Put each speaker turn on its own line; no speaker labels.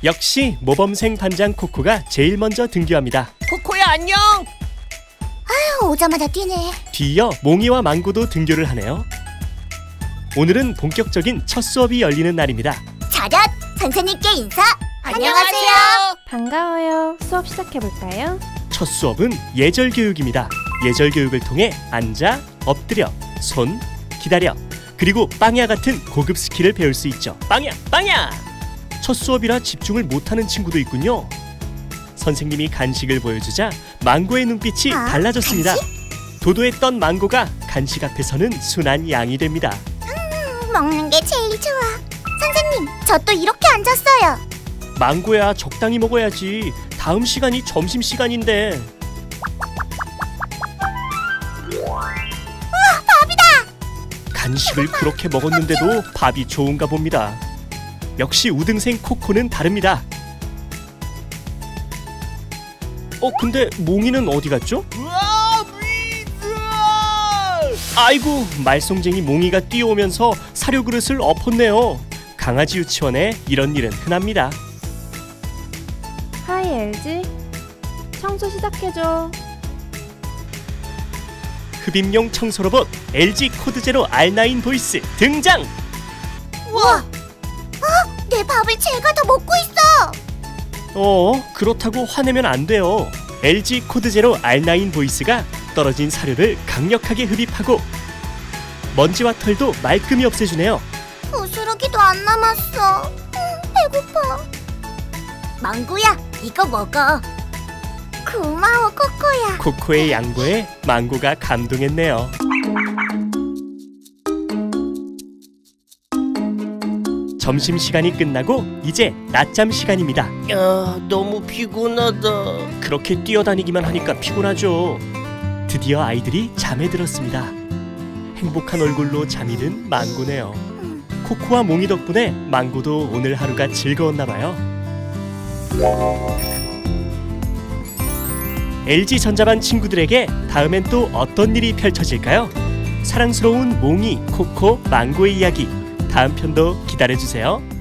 역시 모범생 반장 코코가 제일 먼저 등교합니다.
코코야, 안녕.
아유, 오자마자 뛰네.
뒤이어 몽이와 망고도 등교를 하네요. 오늘은 본격적인 첫 수업이 열리는 날입니다.
차렷! 선생님께 인사!
안녕하세요.
반가워요. 수업 시작해볼까요?
첫 수업은 예절 교육입니다. 예절 교육을 통해 앉아, 엎드려, 손, 기다려, 그리고 빵야 같은 고급 스킬을 배울 수 있죠. 빵야, 빵야! 첫 수업이라 집중을 못하는 친구도 있군요. 선생님이 간식을 보여주자 망고의 눈빛이 달라졌습니다.
간식?
도도했던 망고가 간식 앞에서는 순한 양이 됩니다.
먹는 게 제일 좋아. 선생님, 저 또 이렇게 앉았어요.
망고야, 적당히 먹어야지. 다음 시간이 점심시간인데.
우와, 밥이다!
간식을 그렇게 먹었는데도 밥이 좋은가 봅니다. 역시 우등생 코코는 다릅니다. 근데 몽이는 어디 갔죠?
우와, 미스!
아이고, 말썽쟁이 몽이가 뛰어오면서 사료 그릇을 엎었네요. 강아지 유치원에 이런 일은 흔합니다.
하이 LG, 청소 시작해줘.
흡입용 청소 로봇 LG 코드 제로 R9 보이스 등장!
우와! 내 밥을 제가 더 먹고 있어!
그렇다고 화내면 안 돼요. LG 코드 제로 R9 보이스가 떨어진 사료를 강력하게 흡입하고 먼지와 털도 말끔히 없애주네요.
부스러기도 안 남았어. 배고파. 망고야, 이거 먹어. 고마워, 코코야.
코코의 양보에 망고가 감동했네요. 점심시간이 끝나고 이제 낮잠 시간입니다.
야, 너무 피곤하다.
그렇게 뛰어다니기만 하니까 피곤하죠. 드디어 아이들이 잠에 들었습니다. 행복한 얼굴로 잠이 든 망고네요. 코코와 몽이 덕분에 망고도 오늘 하루가 즐거웠나 봐요. LG전자반 친구들에게 다음엔 또 어떤 일이 펼쳐질까요? 사랑스러운 몽이, 코코, 망고의 이야기 다음 편도 기다려주세요.